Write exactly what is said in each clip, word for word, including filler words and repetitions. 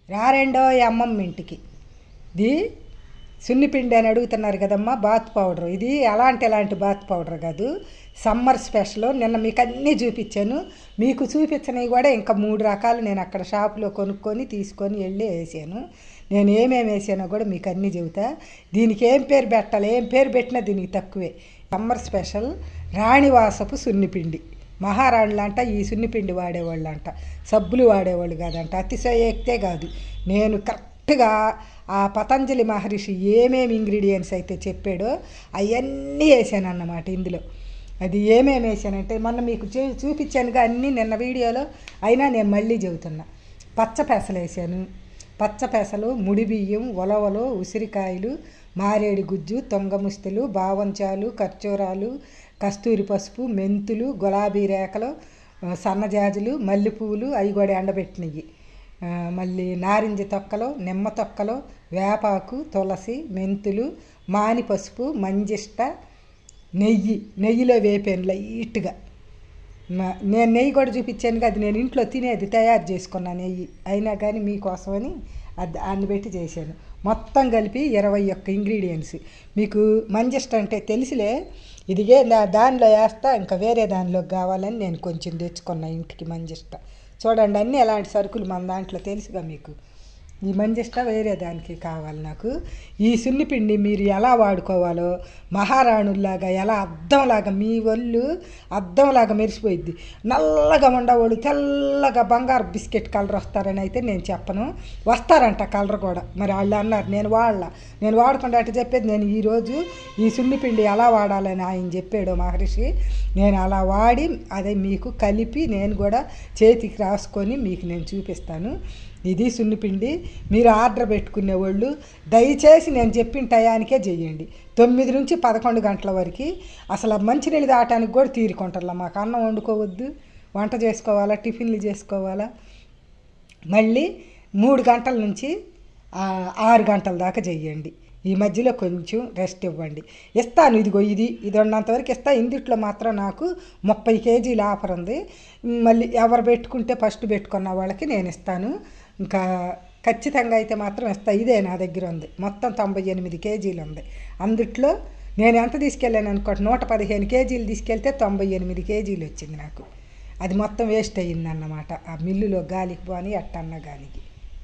రారెండో అమ్మమ్మ ఇంటికి. ఇది సున్నిపిండి అని అడుగుతున్నారు కదమ్మా, బాత్ పౌడర్. ఇది అలాంటి ఎలాంటి బాత్ పౌడర్ కాదు, సమ్మర్ స్పెషల్. నిన్న మీకు అన్నీ చూపించాను. మీకు చూపించనివి కూడా ఇంకా మూడు రకాలు నేను అక్కడ షాపులో కొనుక్కొని తీసుకొని వెళ్ళి వేసాను. నేను ఏమేమి వేసానో కూడా మీకు అన్నీ చెబుతా. దీనికి ఏం పేరు పెట్టాలి, ఏం పేరు పెట్టినా దీనికి తక్కువే. సమ్మర్ స్పెషల్ రాణివాసపు సున్నిపిండి. మహారాణులు అంట ఈ సున్నిపిండి వాడేవాళ్ళు అంట, సబ్బులు వాడేవాళ్ళు కాదంట. అతిశయోక్తే కాదు, నేను కరెక్ట్గా ఆ పతంజలి మహర్షి ఏమేమి ఇంగ్రీడియంట్స్ అయితే చెప్పాడో అవన్నీ వేసాను అన్నమాట ఇందులో. అది ఏమేమి వేసానంటే మొన్న మీకు చూ చూపించానుగా అన్నీ నిన్న వీడియోలో, అయినా నేను మళ్ళీ చెబుతున్నా. పచ్చ పెసలు వేసాను. పచ్చ పెసలు, ముడి బియ్యం, ఉలవలు, ఉసిరికాయలు, మారేడు గుజ్జు, తొంగముస్తులు, బావంచాలు, ఖర్జూరాలు, కస్తూరి పసుపు, మెంతులు, గులాబీ రేఖలు, సన్నజాజులు, మల్లెపూలు, అవి కూడా ఎండబెట్టినవి, మళ్ళీ నారింజ తొక్కలు, నిమ్మ తొక్కలు, వేపాకు, తులసి, మెంతులు, మాని పసుపు, మంజిష్ట, నెయ్యి. నెయ్యిలో వేపాను లైట్గా. నేను నెయ్యి కూడా చూపించాను కదా, నేను ఇంట్లో తినేది తయారు చేసుకున్నా నెయ్యి, అయినా కానీ మీకోసమని అది దాన్ని పెట్టి చేశాను. మొత్తం కలిపి ఇరవై ఒక్క ఇంగ్రీడియంట్స్. మీకు మంజిష్ట అంటే తెలుసులే, ఇదిగే దానిలో వేస్తా, ఇంకా వేరే దానిలోకి కావాలని నేను కొంచెం తెచ్చుకున్నా ఇంటికి మంజిష్ట. చూడండి అన్నీ ఎలాంటి సరుకులు మన దాంట్లో తెలుసుగా మీకు. ఈ మంజిష్ట వేరే దానికి కావాలి నాకు. ఈ సున్నిపిండి మీరు ఎలా వాడుకోవాలో మహారాణుల్లాగా, ఎలా అద్దంలాగా మీ ఒళ్ళు అద్దంలాగా మెరిసిపోయిద్ది. నల్లగా ఉండేవాళ్ళు తెల్లగా బంగారు బిస్కెట్ కలర్ వస్తారని అయితే నేను చెప్పను, వస్తారంట కలర్ కూడా. మరి వాళ్ళు అన్నారు, నేను వాడాల, నేను వాడకుండా అట్లా చెప్పేది. నేను ఈరోజు ఈ సున్నిపిండి ఎలా వాడాలని ఆయన చెప్పాడు మహర్షి, నేను అలా వాడి అదే మీకు కలిపి నేను కూడా చేతికి రాసుకొని మీకు నేను చూపిస్తాను. ఇది సున్నిపిండి. మీరు ఆర్డర్ పెట్టుకునే వాళ్ళు దయచేసి నేను చెప్పిన టయానికే చెయ్యండి. తొమ్మిది నుంచి పదకొండు గంటల వరకు అసలు మంచినీళ్ళు దాటానికి కూడా తీరుకుంటారులా. మాకు అన్నం వండుకోవద్దు, వంట చేసుకోవాలా, టిఫిన్లు చేసుకోవాలా. మళ్ళీ మూడు గంటల నుంచి ఆరు గంటల దాకా చెయ్యండి. ఈ మధ్యలో కొంచెం రెస్ట్ ఇవ్వండి. ఇస్తాను, ఇదిగో ఇది ఇది ఉన్నంతవరకు ఇస్తా. ఇందుట్లో మాత్రం నాకు ముప్పై కేజీల ఆఫర్ ఉంది. మళ్ళీ ఎవరు పెట్టుకుంటే ఫస్ట్ పెట్టుకున్న వాళ్ళకి నేను ఇస్తాను. ఇంకా ఖచ్చితంగా అయితే మాత్రం ఇస్తా. ఇదే నా దగ్గర ఉంది, మొత్తం తొంభై ఎనిమిది కేజీలు ఉంది. అందుట్లో నేను ఎంత తీసుకెళ్ళాను అనుకోండి, నూట పదిహేను కేజీలు తీసుకెళ్తే తొంభై ఎనిమిది కేజీలు వచ్చింది నాకు. అది మొత్తం వేస్ట్ అయ్యిందన్నమాట ఆ మిల్లులో గాలికి పోని ఎట్టన్న గాలికి.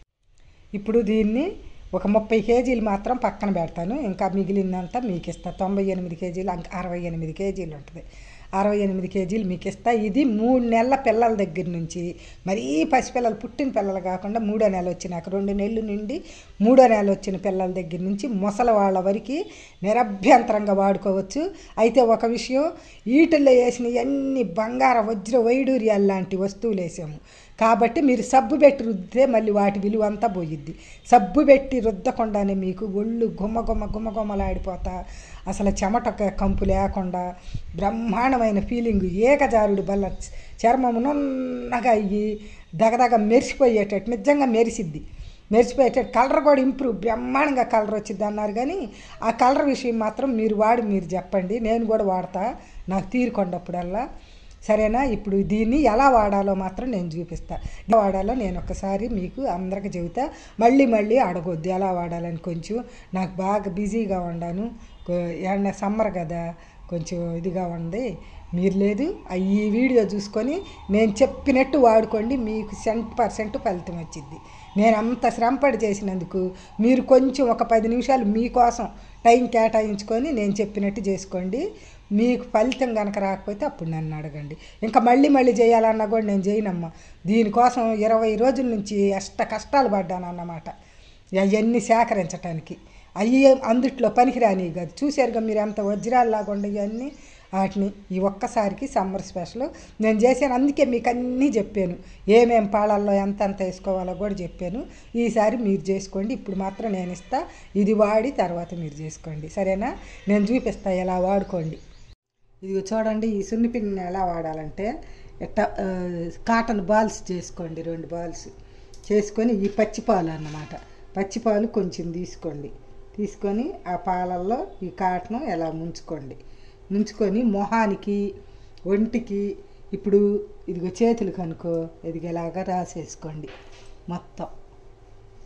ఇప్పుడు దీన్ని ఒక ముప్పై కేజీలు మాత్రం పక్కన పెడతాను, ఇంకా మిగిలిందంతా మీకు ఇస్తా. తొంభై ఎనిమిది కేజీలు అరవై ఎనిమిది కేజీలు ఉంటుంది. అరవై ఎనిమిది కేజీలు మీకు ఇస్తా. ఇది మూడు నెలల పిల్లల దగ్గర నుంచి, మరీ పసిపిల్లలు పుట్టిన పిల్లలు కాకుండా మూడో నెల వచ్చినాక, రెండు నెలలు నుండి మూడో నెల వచ్చిన పిల్లల దగ్గర నుంచి ముసలి వాళ్ళ వరకు నిరభ్యంతరంగా వాడుకోవచ్చు. అయితే ఒక విషయం, వీటిల్లో వేసిన అన్ని బంగార వజ్ర వైడూర్యాలు లాంటి వస్తువులు వేసాము కాబట్టి మీరు సబ్బు పెట్టి రుద్దితే మళ్ళీ వాటి విలువ అంతా పోయిద్ది. సబ్బు పెట్టి రుద్దకుండానే మీకు ఒళ్ళు గుమ్మ గుమ్మ గుమ్మ గుమ్మలాడిపోతా, అసలు చెమట కంపు లేకుండా బ్రహ్మాండమైన ఫీలింగ్, ఏకజారుడు బల్ల చర్మం నున్నగా అయ్యి దగదగ మెరిసిపోయేటట్టు, నిజంగా మెరిసిద్ది, మెరిసిపోయేటట్టు. కలర్ కూడా ఇంప్రూవ్, బ్రహ్మాండంగా కలర్ వచ్చింది అన్నారు. కానీ ఆ కలర్ విషయం మాత్రం మీరు వాడి మీరు చెప్పండి, నేను కూడా వాడతా నాకు తీరుకొండప్పుడల్లా. సరేనా? ఇప్పుడు దీన్ని ఎలా వాడాలో మాత్రం నేను చూపిస్తా. ఎలా వాడాలో నేను ఒకసారి మీకు అందరికి చెబుతా, మళ్ళీ మళ్ళీ అడగొద్దు ఎలా వాడాలని. కొంచెం నాకు బాగా బిజీగా ఉన్నాను, ఏమన్నా సమ్మర్ కదా కొంచెం ఇదిగా ఉంది. మీరు లేదు ఈ వీడియో చూసుకొని నేను చెప్పినట్టు వాడుకోండి, మీకు సెంట్ పర్సెంట్ ఫలితం వచ్చింది. నేను అంత శ్రమపడి చేసినందుకు మీరు కొంచెం ఒక పది నిమిషాలు మీకోసం టైం కేటాయించుకొని నేను చెప్పినట్టు చేసుకోండి. మీకు ఫలితం కనుక రాకపోతే అప్పుడు నన్ను అడగండి. ఇంకా మళ్ళీ మళ్ళీ చేయాలన్నా కూడా నేను చేయనమ్మా. దీనికోసం ఇరవై రోజుల నుంచి అష్ట కష్టాలు పడ్డాను అన్నమాట అవన్నీ సేకరించడానికి. అవి అందుట్లో పనికిరాని కాదు. చూశారుగా మీరు ఎంత వజ్రాల్లాగా ఉండే ఇవన్నీ, వాటిని ఈ ఒక్కసారికి సమ్మర్ స్పెషల్ నేను చేశాను. అందుకే మీకు అన్నీ చెప్పాను, ఏమేం పాలల్లో ఎంత ఎంత వేసుకోవాలో కూడా చెప్పాను. ఈసారి మీరు చేసుకోండి. ఇప్పుడు మాత్రం నేను ఇస్తా, ఇది వాడి తర్వాత మీరు చేసుకోండి. సరేనా? నేను చూపిస్తా ఎలా వాడుకోండి. ఇది చూడండి, ఈ సున్నిపిండిని ఎలా వాడాలంటే ఎట్ట కాటన్ బాల్స్ చేసుకోండి, రెండు బాల్స్ చేసుకొని ఈ పచ్చిపాలు అన్నమాట, పచ్చిపాలు కొంచెం తీసుకోండి. తీసుకొని ఆ పాలల్లో ఈ కాటను ఎలా ముంచుకోండి. ముంచుకొని మొహానికి, ఒంటికి, ఇప్పుడు ఇదిగో చేతులు కనుకో ఇదిగేలాగా రాసేసుకోండి మొత్తం.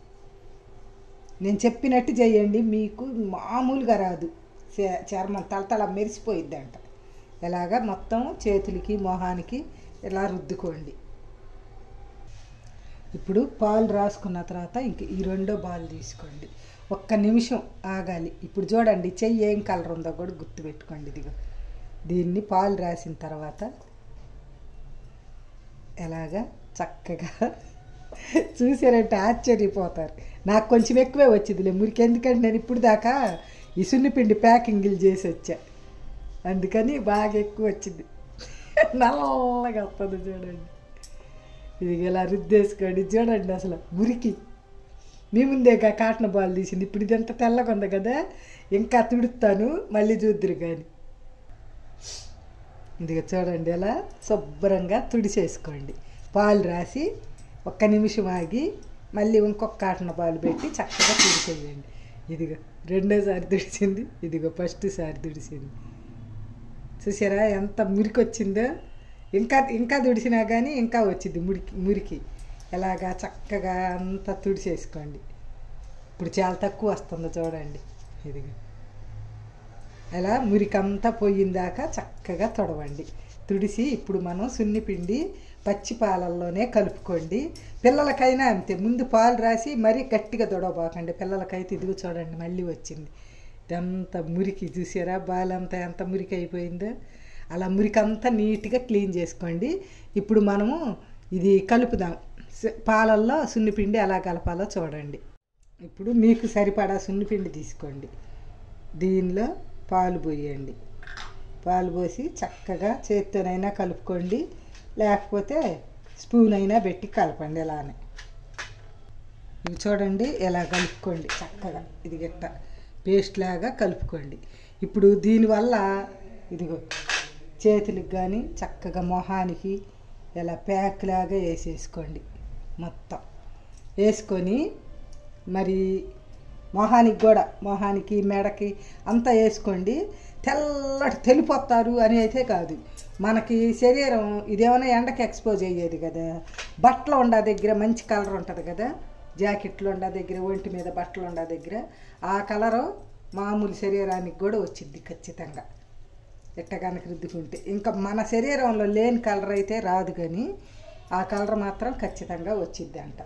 నేను చెప్పినట్టు చేయండి, మీకు మామూలుగా రాదు, చర్మం తలతల మెరిసిపోయిద్దంట. ఇలాగా మొత్తం చేతులకి మొహానికి ఇలా రుద్దుకోండి. ఇప్పుడు పాలు రాసుకున్న తర్వాత ఇంక ఈ రెండో బాల్ తీసుకోండి, ఒక్క నిమిషం ఆగాలి. ఇప్పుడు చూడండి చెయ్యి ఏం కలర్ ఉందో కూడా గుర్తుపెట్టుకోండి. ఇదిగో దీన్ని పాలు రాసిన తర్వాత ఎలాగా చక్కగా చూసారంటే ఆశ్చర్యపోతారు. నాకు కొంచెం ఎక్కువే వచ్చిందిలే మురికి, ఎందుకంటే నేను ఇప్పుడు దాకా ఈ సున్నిపిండి ప్యాకింగ్లు చేసి వచ్చా, అందుకని బాగా ఎక్కువ వచ్చింది. నల్లగా వస్తుంది చూడండి. ఇది ఇలా రుద్దేసుకోండి. చూడండి అసలు మురికి మీ ముందేగా కాటన్ బాల్ తీసింది. ఇప్పుడు ఇది ఎంత తెల్లగా ఉంది కదా, ఇంకా తుడుతాను మళ్ళీ చూద్దరు కానీ. ఇదిగో చూడండి ఎలా శుభ్రంగా తుడిచేసుకోండి. పాలు రాసి ఒక్క నిమిషం ఆగి మళ్ళీ ఇంకొక కాటన్ బాల్ పెట్టి చక్కగా తుడిచేయండి. ఇదిగో రెండోసారి తుడిచింది, ఇదిగో ఫస్ట్ సారి తుడిచింది. చూసారా ఎంత మురికి వచ్చిందో. ఇంకా ఇంకా తుడిచినా కానీ ఇంకా వచ్చింది మురికి మురికి ఎలాగా చక్కగా అంతా తుడిచేసుకోండి. ఇప్పుడు చాలా తక్కువ వస్తుందో చూడండి. ఇదిగో ఎలా మురికంతా పోయిందాకా చక్కగా తొడవండి. తుడిసి ఇప్పుడు మనం సున్నిపిండి పచ్చి పాలల్లోనే కలుపుకోండి. పిల్లలకైనా అంతే, ముందు పాలు రాసి మరీ గట్టిగా తొడవబాకండి. పిల్లలకైతే ఇదిగో చూడండి మళ్ళీ వచ్చింది. ఇదంతా మురికి చూసారా, బాలంతా ఎంత మురికి అయిపోయిందో. అలా మురికంతా నీట్గా క్లీన్ చేసుకోండి. ఇప్పుడు మనము ఇది కలుపుదాం. పాలల్లో సున్నిపిండి ఎలా కలపాలో చూడండి. ఇప్పుడు మీకు సరిపడా సున్నిపిండి తీసుకోండి, దీనిలో పాలు పోయండి. పాలు పోసి చక్కగా చేత్తోనైనా కలుపుకోండి, లేకపోతే స్పూన్ అయినా పెట్టి కలపండి. ఇలానే ఇవి చూడండి ఎలా కలుపుకోండి చక్కగా. ఇది గిట్ట పేస్ట్ లాగా కలుపుకోండి. ఇప్పుడు దీనివల్ల ఇదిగో చేతులకు కానీ చక్కగా మొహానికి ఇలా ప్యాక్ లాగా వేసేసుకోండి. మొత్తం వేసుకొని మరి మొహానికి కూడా, మొహానికి మెడకి అంతా వేసుకోండి. తెల్లటి తెలిపోతారు అని అయితే కాదు, మనకి శరీరం ఇదేమైనా ఎండకి ఎక్స్పోజ్ అయ్యేది కదా. బట్టలు ఉండ దగ్గర మంచి కలర్ ఉంటుంది కదా, జాకెట్లు ఉండ దగ్గర, ఒంటి మీద బట్టలు ఉండ దగ్గర ఆ కలరు మామూలు శరీరానికి కూడా వచ్చింది ఖచ్చితంగా. ఎట్ట కనుక రుద్దుకుంటే ఇంకా మన శరీరంలో లేని కలర్ అయితే రాదు, కానీ ఆ కలర్ మాత్రం ఖచ్చితంగా వచ్చిద్ది అంట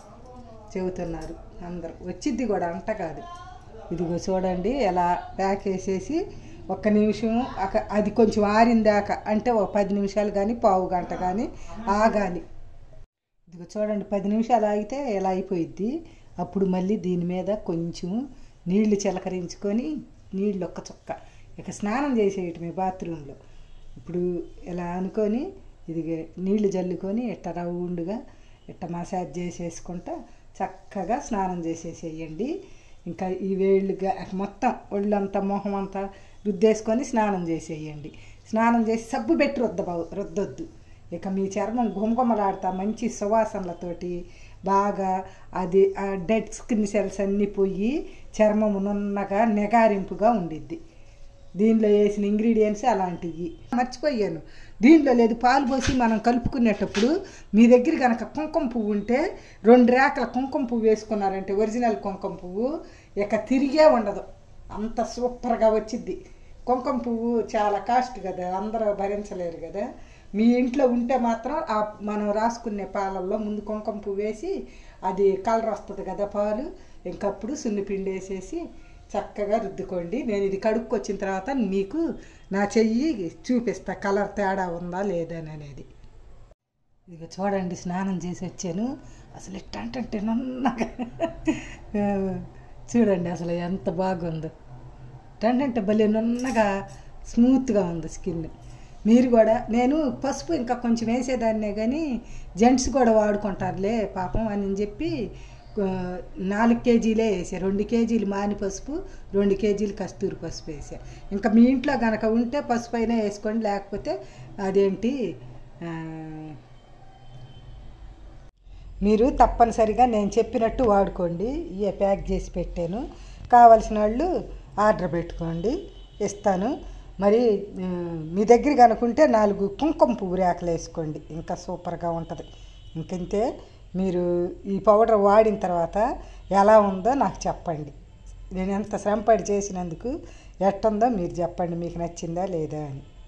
చెబుతున్నారు అందరూ. వచ్చిద్ది కూడా అంట కాదు. ఇదిగో చూడండి ఎలా ప్యాక్ వేసేసి ఒక్క నిమిషం అది కొంచెం ఆరిందాక, అంటే ఒక పది నిమిషాలు కానీ పావు గంట కానీ ఆగాలి. ఇదిగో చూడండి పది నిమిషాలు ఆగితే ఎలా అయిపోయిద్ది. అప్పుడు మళ్ళీ దీని మీద కొంచెం నీళ్లు చిలకరించుకొని, నీళ్ళు ఒక్క చుక్క ఇక స్నానం చేసేయటమే బాత్రూంలో. ఇప్పుడు ఇలా అనుకొని ఇది నీళ్లు జల్లుకొని ఇట్ట రౌండ్గా ఇట్ట మసాజ్ చేసేసుకుంటా చక్కగా స్నానం చేసేసేయండి. ఇంకా ఈ వేళ్ళుగా మొత్తం ఒళ్ళంతా మొహం అంతా రుద్దేసుకొని స్నానం చేసేయండి. స్నానం చేసి సబ్బు పెట్టి రుద్ద రుద్దొద్దు. ఇక మీ చర్మం గుమగుమలాడుతా మంచి సువాసనలతోటి బాగా అది ఆ డెడ్ స్కిన్ సెల్స్ అన్నీ పోయి చర్మం నున్నగా నెగారింపుగా ఉండిద్ది. దీనిలో వేసిన ఇంగ్రీడియంట్స్ అలాంటివి. మర్చిపోయాను, దీనిలో లేదు పాలు పోసి మనం కలుపుకునేటప్పుడు మీ దగ్గర కనుక కుంకుమ పువ్వు ఉంటే రెండు రేకల కుంకుమ పువ్వు వేసుకున్నారంటే ఒరిజినల్ కుంకుమ పువ్వు ఇక తిరిగే ఉండదు, అంత సూపర్గా వచ్చిద్ది. కుంకుమ పువ్వు చాలా కాస్ట్ కదా, అందరూ భరించలేరు కదా. మీ ఇంట్లో ఉంటే మాత్రం ఆ మనం రాసుకునే పాలల్లో ముందు కుంకుమ పువ్వు వేసి అది కలర్ వస్తుంది కదా పాలు, ఇంకప్పుడు సున్నిపిండి వేసేసి చక్కగా రుద్దుకోండి. నేను ఇది కడుక్కొచ్చిన తర్వాత మీకు నా చెయ్యి చూపిస్తా కలర్ తేడా ఉందా లేదని అనేది. ఇక చూడండి స్నానం చేసి వచ్చాను, అసలు ఎట్టంటే నున్నగా చూడండి అసలు ఎంత బాగుందో. ఎట్టంటే భలే నున్నగా స్మూత్గా ఉంది స్కిన్. మీరు కూడా, నేను పసుపు ఇంకా కొంచెం వేసేదాన్నే కానీ జెంట్స్ కూడా వాడుకుంటారులే పాపం అని చెప్పి నాలుగు కేజీలే వేసా. రెండు కేజీలు మాని పసుపు, రెండు కేజీలు కస్తూరి పసుపు వేసా. ఇంకా మీ ఇంట్లో కనుక ఉంటే పసుపు అయినా వేసుకోండి, లేకపోతే అదేంటి మీరు తప్పనిసరిగా నేను చెప్పినట్టు వాడుకోండి. ఇవే ప్యాక్ చేసి పెట్టాను, కావలసిన వాళ్ళు ఆర్డర్ పెట్టుకోండి, ఇస్తాను. మరి మీ దగ్గర కనుకుంటే నాలుగు కుంకుమ పువ్వు రేకలు వేసుకోండి, ఇంకా సూపర్గా ఉంటుంది. ఇంకంతే. మీరు ఈ పౌడర్ వాడిన తర్వాత ఎలా ఉందో నాకు చెప్పండి. నేను ఎంత శ్రమపడి చేసినందుకు ఎట్టుందో మీరు చెప్పండి, మీకు నచ్చిందా లేదా అని.